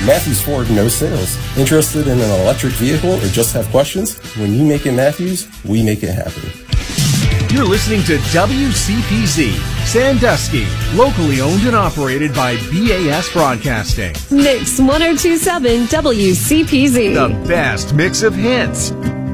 Matthews Ford knows sales. Interested in an electric vehicle or just have questions? When you make it Matthews, we make it happen. You're listening to WCPZ, Sandusky, locally owned and operated by BAS Broadcasting. Mix 1027 WCPZ. The best mix of hits,